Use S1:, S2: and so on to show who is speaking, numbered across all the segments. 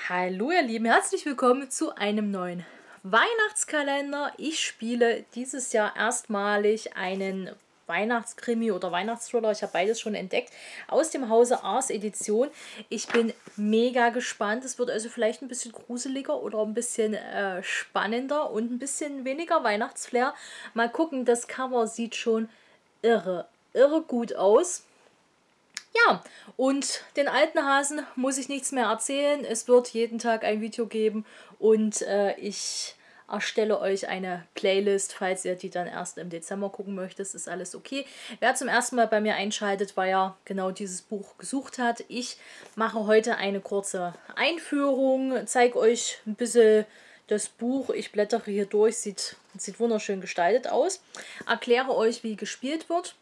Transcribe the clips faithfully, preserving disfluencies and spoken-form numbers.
S1: Hallo ihr Lieben, herzlich willkommen zu einem neuen Weihnachtskalender. Ich spiele dieses Jahr erstmalig einen Weihnachtskrimi oder Weihnachtsthriller, ich habe beides schon entdeckt, aus dem Hause Ars Edition. Ich bin mega gespannt, es wird also vielleicht ein bisschen gruseliger oder ein bisschen äh, spannender und ein bisschen weniger Weihnachtsflair. Mal gucken, das Cover sieht schon irre, irre gut aus. Ja, und den alten Hasen muss ich nichts mehr erzählen. Es wird jeden Tag ein Video geben und äh, ich erstelle euch eine Playlist, falls ihr die dann erst im Dezember gucken möchtet. Das ist alles okay. Wer zum ersten Mal bei mir einschaltet, weil er genau dieses Buch gesucht hat. Ich mache heute eine kurze Einführung, zeige euch ein bisschen das Buch. Ich blättere hier durch, sieht, sieht wunderschön gestaltet aus. Erkläre euch, wie gespielt wird.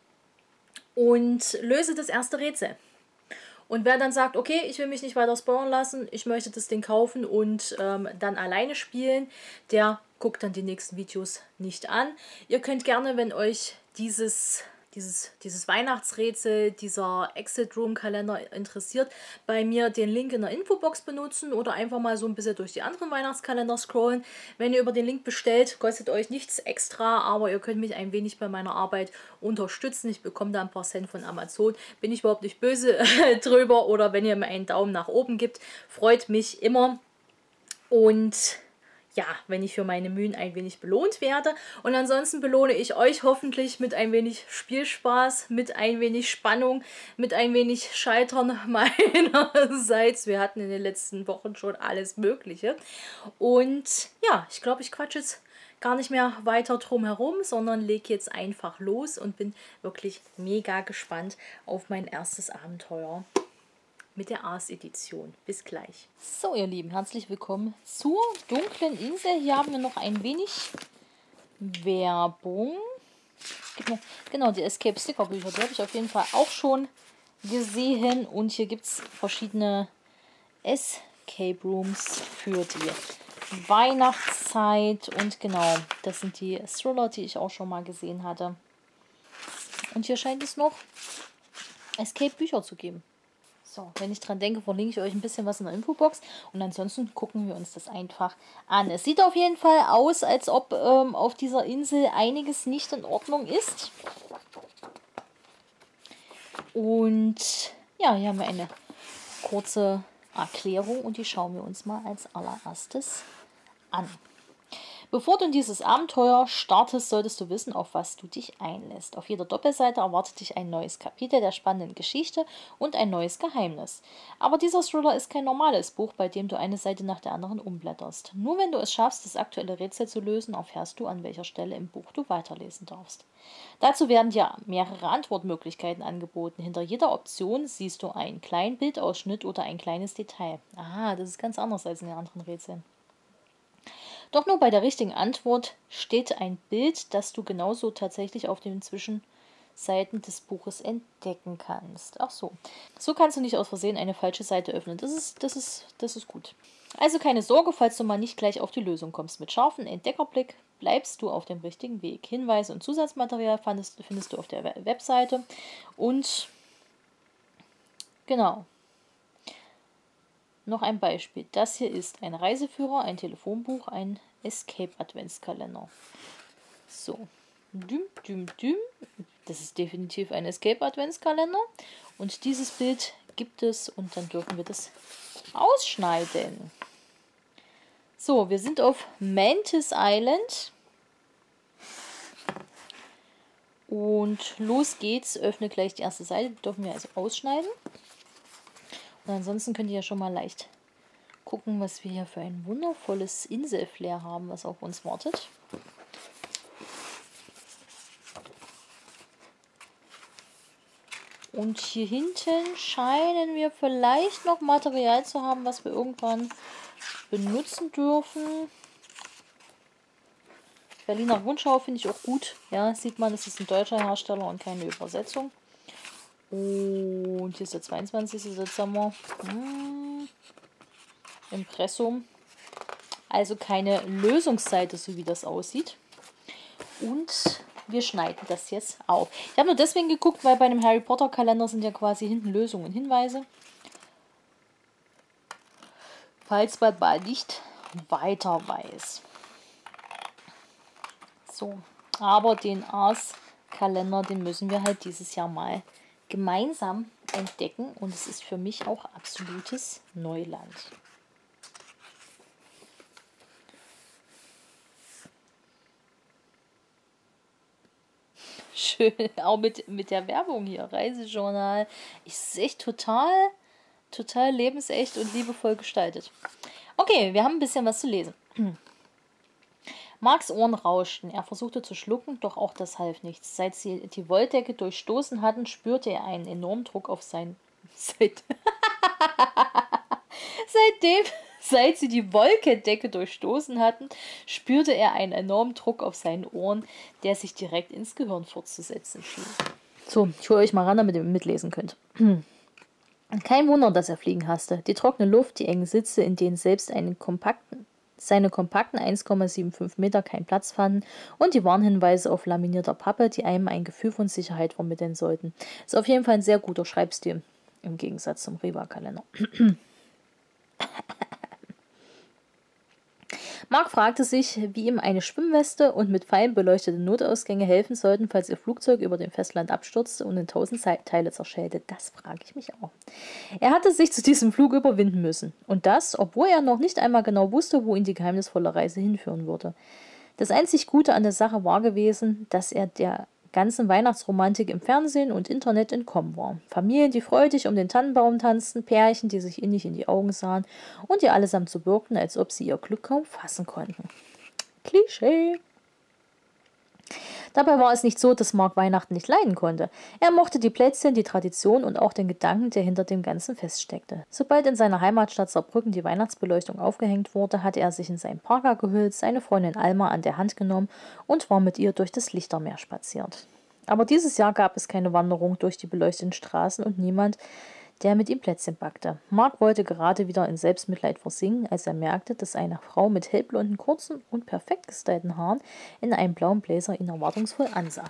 S1: Und löse das erste Rätsel. Und wer dann sagt, okay, ich will mich nicht weiter spoilern lassen, ich möchte das Ding kaufen und ähm, dann alleine spielen, der guckt dann die nächsten Videos nicht an. Ihr könnt gerne, wenn euch dieses, dieses, dieses Weihnachtsrätsel, dieser Exit Room Kalender interessiert, bei mir den Link in der Infobox benutzen oder einfach mal so ein bisschen durch die anderen Weihnachtskalender scrollen. Wenn ihr über den Link bestellt, kostet euch nichts extra, aber ihr könnt mich ein wenig bei meiner Arbeit unterstützen. Ich bekomme da ein paar Cent von Amazon. Bin ich überhaupt nicht böse drüber, oder wenn ihr mir einen Daumen nach oben gibt, freut mich immer. Und ja, wenn ich für meine Mühen ein wenig belohnt werde. Und ansonsten belohne ich euch hoffentlich mit ein wenig Spielspaß, mit ein wenig Spannung, mit ein wenig Scheitern meinerseits. Wir hatten in den letzten Wochen schon alles Mögliche. Und ja, ich glaube, ich quatsche jetzt gar nicht mehr weiter drum herum, sondern lege jetzt einfach los und bin wirklich mega gespannt auf mein erstes Abenteuer mit der Ars Edition. Bis gleich. So ihr Lieben, herzlich willkommen zur dunklen Insel. Hier haben wir noch ein wenig Werbung. Noch, genau, die Escape Sticker Bücher, die habe ich auf jeden Fall auch schon gesehen. Und hier gibt es verschiedene Escape Rooms für die Weihnachtszeit. Und genau, das sind die Thriller, die ich auch schon mal gesehen hatte. Und hier scheint es noch Escape Bücher zu geben. So, wenn ich dran denke, verlinke ich euch ein bisschen was in der Infobox. Und ansonsten gucken wir uns das einfach an. Es sieht auf jeden Fall aus, als ob ähm, auf dieser Insel einiges nicht in Ordnung ist. Und ja, hier haben wir eine kurze Erklärung und die schauen wir uns mal als allererstes an. Bevor du in dieses Abenteuer startest, solltest du wissen, auf was du dich einlässt. Auf jeder Doppelseite erwartet dich ein neues Kapitel der spannenden Geschichte und ein neues Geheimnis. Aber dieser Thriller ist kein normales Buch, bei dem du eine Seite nach der anderen umblätterst. Nur wenn du es schaffst, das aktuelle Rätsel zu lösen, erfährst du, an welcher Stelle im Buch du weiterlesen darfst. Dazu werden dir mehrere Antwortmöglichkeiten angeboten. Hinter jeder Option siehst du einen kleinen Bildausschnitt oder ein kleines Detail. Aha, das ist ganz anders als in den anderen Rätseln. Doch nur bei der richtigen Antwort steht ein Bild, das du genauso tatsächlich auf den Zwischenseiten des Buches entdecken kannst. Ach so. So kannst du nicht aus Versehen eine falsche Seite öffnen. Das ist, das ist, das ist gut. Also keine Sorge, falls du mal nicht gleich auf die Lösung kommst. Mit scharfem Entdeckerblick bleibst du auf dem richtigen Weg. Hinweise und Zusatzmaterial findest, findest du auf der Webseite. Und genau. Noch ein Beispiel. Das hier ist ein Reiseführer, ein Telefonbuch, ein Escape-Adventskalender. So. Düm, düm, düm. Das ist definitiv ein Escape-Adventskalender. Und dieses Bild gibt es und dann dürfen wir das ausschneiden. So, wir sind auf Mantis Island. Und los geht's. Öffne gleich die erste Seite. Die dürfen wir also ausschneiden. Und ansonsten könnt ihr ja schon mal leicht gucken, was wir hier für ein wundervolles Inselflair haben, was auf uns wartet. Und hier hinten scheinen wir vielleicht noch Material zu haben, was wir irgendwann benutzen dürfen. Berliner Rundschau finde ich auch gut. Ja, sieht man, es ist ein deutscher Hersteller und keine Übersetzung. Und hier ist der zweiundzwanzigste Dezember. Hm. Impressum. Also keine Lösungsseite, so wie das aussieht. Und wir schneiden das jetzt auf. Ich habe nur deswegen geguckt, weil bei einem Harry Potter Kalender sind ja quasi hinten Lösungen und Hinweise. falls man mal nicht weiter weiß. So, aber den Ars-Kalender, den müssen wir halt dieses Jahr mal gemeinsam entdecken und es ist für mich auch absolutes Neuland. Schön, auch mit, mit der Werbung hier, Reisejournal. Ist echt total, total lebensecht und liebevoll gestaltet. Okay, wir haben ein bisschen was zu lesen. Marks Ohren rauschten. Er versuchte zu schlucken, doch auch das half nichts. Seit sie die Wolldecke durchstoßen hatten, spürte er einen enormen Druck auf sein... Seit Seitdem, seit sie die Wolkendecke durchstoßen hatten, spürte er einen enormen Druck auf seinen Ohren, der sich direkt ins Gehirn fortzusetzen schien. So, ich hole euch mal ran, damit ihr mitlesen könnt. Kein Wunder, dass er Fliegen hasste. Die trockene Luft, die engen Sitze, in denen selbst einen kompakten, seine kompakten eins Komma fünfundsiebzig Meter keinen Platz fanden und die Warnhinweise auf laminierter Pappe, die einem ein Gefühl von Sicherheit vermitteln sollten. Ist auf jeden Fall ein sehr guter Schreibstil, im Gegensatz zum Riva-Kalender. Mark fragte sich, wie ihm eine Schwimmweste und mit Pfeilen beleuchtete Notausgänge helfen sollten, falls ihr Flugzeug über dem Festland abstürzte und in tausend Teile zerschellte. Das frage ich mich auch. Er hatte sich zu diesem Flug überwinden müssen. Und das, obwohl er noch nicht einmal genau wusste, wo ihn die geheimnisvolle Reise hinführen würde. Das einzig Gute an der Sache war gewesen, dass er der ganzen Weihnachtsromantik im Fernsehen und Internet entkommen war. Familien, die freudig um den Tannenbaum tanzten, Pärchen, die sich innig in die Augen sahen und die allesamt so wirkten, als ob sie ihr Glück kaum fassen konnten. Klischee. Dabei war es nicht so, dass Mark Weihnachten nicht leiden konnte. Er mochte die Plätzchen, die Tradition und auch den Gedanken, der hinter dem Ganzen feststeckte. Sobald in seiner Heimatstadt Saarbrücken die Weihnachtsbeleuchtung aufgehängt wurde, hatte er sich in seinen Parker gehüllt, seine Freundin Alma an der Hand genommen und war mit ihr durch das Lichtermeer spaziert. Aber dieses Jahr gab es keine Wanderung durch die beleuchteten Straßen und niemand, der mit ihm Plätzchen backte. Mark wollte gerade wieder in Selbstmitleid versinken, als er merkte, dass eine Frau mit hellblonden, kurzen und perfekt gestylten Haaren in einem blauen Bläser ihn erwartungsvoll ansah.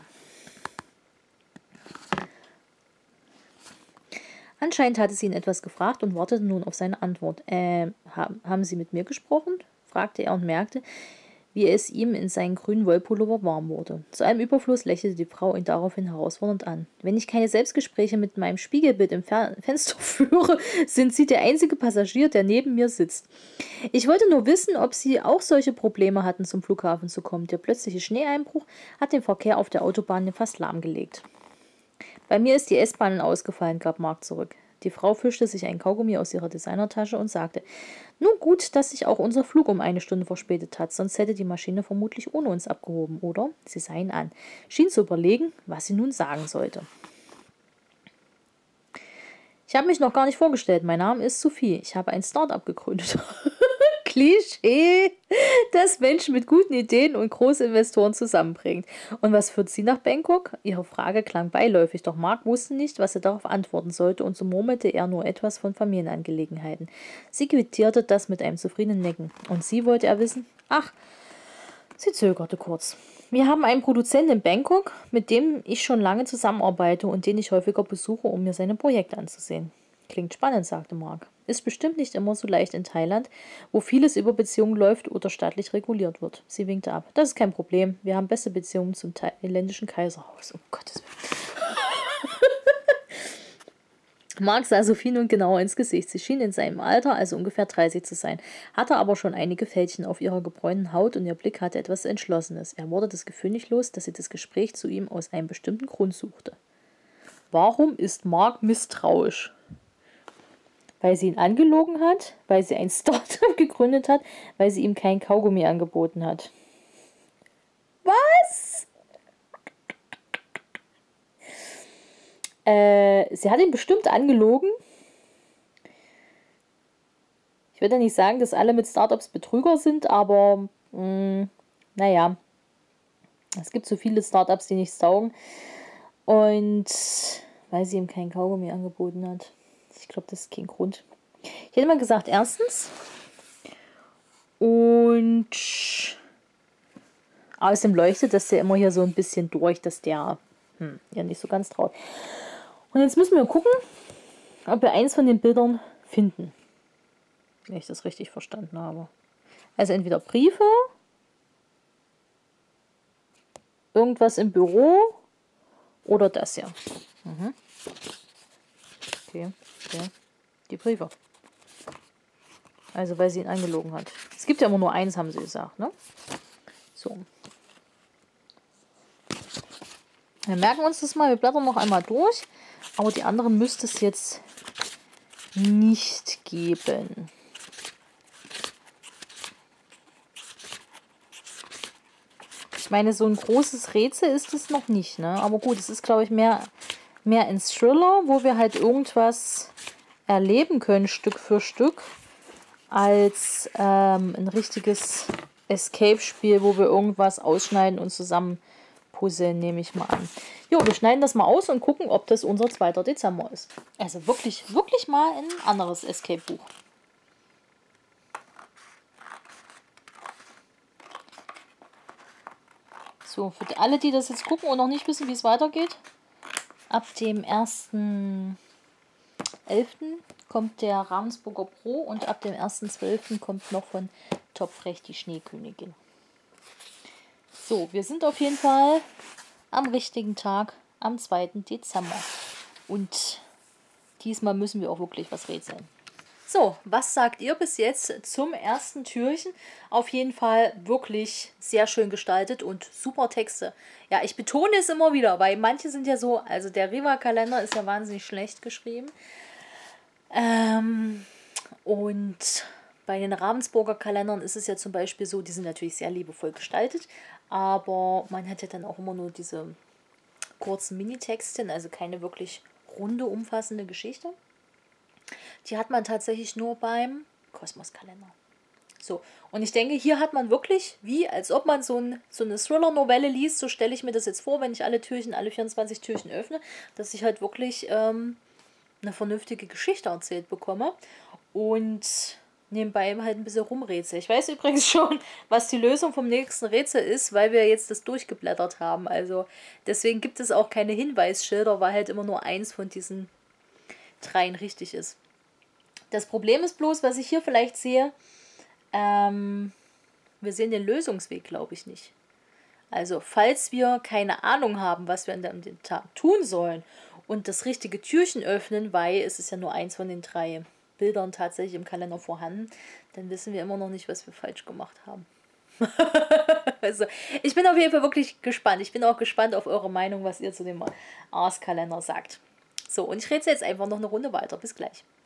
S1: Anscheinend hatte sie ihn etwas gefragt und wartete nun auf seine Antwort. Ähm, haben, haben Sie mit mir gesprochen? Fragte er und merkte, wie es ihm in seinen grünen Wollpullover warm wurde. Zu einem Überfluss lächelte die Frau ihn daraufhin herausfordernd an. Wenn ich keine Selbstgespräche mit meinem Spiegelbild im Fer- Fenster führe, sind Sie der einzige Passagier, der neben mir sitzt. Ich wollte nur wissen, ob Sie auch solche Probleme hatten, zum Flughafen zu kommen. Der plötzliche Schneeeinbruch hat den Verkehr auf der Autobahn fast lahmgelegt. Bei mir ist die S-Bahn ausgefallen, gab Mark zurück. Die Frau fischte sich ein Kaugummi aus ihrer Designertasche und sagte, nun gut, dass sich auch unser Flug um eine Stunde verspätet hat, sonst hätte die Maschine vermutlich ohne uns abgehoben, oder? Sie sah ihn an, schien zu überlegen, was sie nun sagen sollte. Ich habe mich noch gar nicht vorgestellt, mein Name ist Sophie, ich habe ein Start-up gegründet. Klischee, das Menschen mit guten Ideen und Großinvestoren zusammenbringt. Und was führt sie nach Bangkok? Ihre Frage klang beiläufig, doch Mark wusste nicht, was er darauf antworten sollte und so murmelte er nur etwas von Familienangelegenheiten. Sie quittierte das mit einem zufriedenen Necken. Und sie wollte er wissen? Ach, sie zögerte kurz. Wir haben einen Produzenten in Bangkok, mit dem ich schon lange zusammenarbeite und den ich häufiger besuche, um mir seine Projekte anzusehen. Klingt spannend, sagte Mark. Ist bestimmt nicht immer so leicht in Thailand, wo vieles über Beziehungen läuft oder staatlich reguliert wird. Sie winkte ab. Das ist kein Problem. Wir haben beste Beziehungen zum thailändischen Kaiserhaus. Um Gottes Willen. Mark sah Sophie nun genauer ins Gesicht. Sie schien in seinem Alter, also ungefähr dreißig zu sein, hatte aber schon einige Fältchen auf ihrer gebräunten Haut und ihr Blick hatte etwas Entschlossenes. Er wurde das Gefühl nicht los, dass sie das Gespräch zu ihm aus einem bestimmten Grund suchte. Warum ist Mark misstrauisch? Weil sie ihn angelogen hat, weil sie ein Startup gegründet hat, weil sie ihm kein Kaugummi angeboten hat. Was? Äh, sie hat ihn bestimmt angelogen. Ich würde ja nicht sagen, dass alle mit Startups Betrüger sind, aber mh, naja, es gibt so viele Startups, die nichts taugen. Und weil sie ihm kein Kaugummi angeboten hat. Ich glaube, das ist kein Grund. Ich hätte mal gesagt, erstens. Und außerdem leuchtet das ja immer hier so ein bisschen durch, dass der hm, ja nicht so ganz traut. Und jetzt müssen wir gucken, ob wir eins von den Bildern finden. wenn ich das richtig verstanden habe. Also entweder Briefe, irgendwas im Büro oder das hier. Mhm. Okay, okay, die Briefe. Also weil sie ihn angelogen hat. Es gibt ja immer nur eins, haben sie gesagt, ne? So. Wir merken uns das mal, wir blättern noch einmal durch. Aber die anderen müsste es jetzt nicht geben. Ich meine, so ein großes Rätsel ist es noch nicht, ne? Aber gut, es ist, glaube ich, mehr, mehr ein Thriller, wo wir halt irgendwas erleben können, Stück für Stück, als ähm, ein richtiges Escape-Spiel, wo wir irgendwas ausschneiden und zusammen puzzeln, nehme ich mal an. Jo, wir schneiden das mal aus und gucken, ob das unser zweiter Dezember ist. Also wirklich, wirklich mal ein anderes Escape-Buch. So, für alle, die das jetzt gucken und noch nicht wissen, wie es weitergeht, ab dem ersten elften kommt der Ravensburger Pro und ab dem ersten zwölften kommt noch von Topfrecht die Schneekönigin. So, wir sind auf jeden Fall am richtigen Tag, am zweiten Dezember. Und diesmal müssen wir auch wirklich was rätseln. So, was sagt ihr bis jetzt zum ersten Türchen? Auf jeden Fall wirklich sehr schön gestaltet und super Texte. Ja, ich betone es immer wieder, weil manche sind ja so, also der Riva-Kalender ist ja wahnsinnig schlecht geschrieben. Ähm, und bei den Ravensburger Kalendern ist es ja zum Beispiel so, die sind natürlich sehr liebevoll gestaltet, aber man hat ja dann auch immer nur diese kurzen Minitexten, also keine wirklich runde, umfassende Geschichte. Die hat man tatsächlich nur beim Kosmos-Kalender. So, und ich denke, hier hat man wirklich, wie als ob man so, ein, so eine Thriller-Novelle liest, so stelle ich mir das jetzt vor, wenn ich alle Türchen, alle vierundzwanzig Türchen öffne, dass ich halt wirklich ähm, eine vernünftige Geschichte erzählt bekomme und nebenbei halt ein bisschen rumrätsel. Ich weiß übrigens schon, was die Lösung vom nächsten Rätsel ist, weil wir jetzt das durchgeblättert haben. Also deswegen gibt es auch keine Hinweisschilder, weil halt immer nur eins von diesen dreien richtig ist. Das Problem ist bloß, was ich hier vielleicht sehe, ähm, wir sehen den Lösungsweg, glaube ich, nicht. Also, falls wir keine Ahnung haben, was wir an dem Tag tun sollen und das richtige Türchen öffnen, weil es ist ja nur eins von den drei Bildern tatsächlich im Kalender vorhanden, dann wissen wir immer noch nicht, was wir falsch gemacht haben. Also, ich bin auf jeden Fall wirklich gespannt. Ich bin auch gespannt auf eure Meinung, was ihr zu dem Ars-Kalender sagt. So, und ich rede jetzt einfach noch eine Runde weiter. Bis gleich.